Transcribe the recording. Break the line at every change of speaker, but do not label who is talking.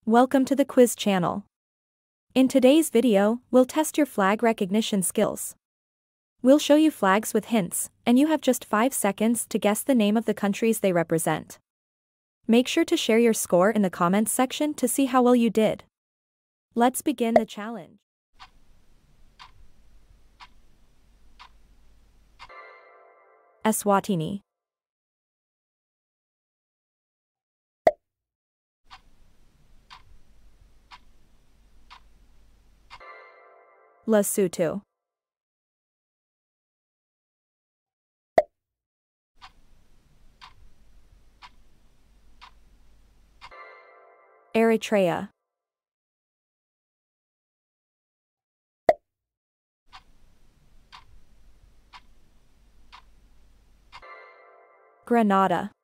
Welcome to the quiz channel. In today's video, we'll test your flag recognition skills. We'll show you flags with hints, and you have just 5 seconds to guess the name of the countries they represent. Make sure to share your score in the comments section to see how well you did. Let's begin the challenge. Eswatini, Lesotho, Eritrea, Grenada,